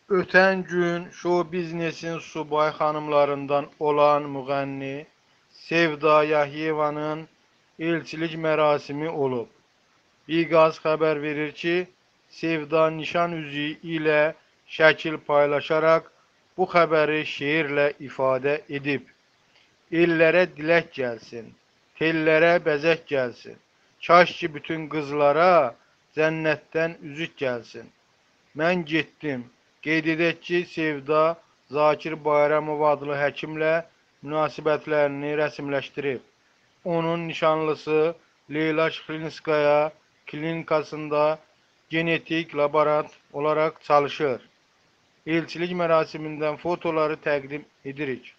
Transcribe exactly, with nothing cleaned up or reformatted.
Ötən gün show biznesin subay xanımlarından olan müğənni Sevda Yahyevanın elçilik mərasimi olub. Biqaz xəbər verir ki, Sevda nişan üzüyü ilə şəkil paylaşaraq bu xəbəri şeirlə ifadə edib. Ellərə dilək gəlsin, tellərə bəzək gəlsin. Kaş ki bütün qızlara cənnətdən üzük gəlsin. Mən getdim. Qeyd edək ki, Sevda Zakir Bayramov adlı həkimlə münasibətlərini rəsmiləşdirib. Onun nişanlısı Leyla Şıxlinskaya klinikasında genetik laborant olaraq çalışır. Elçilik mərasimindən fotoları təqdim edirik.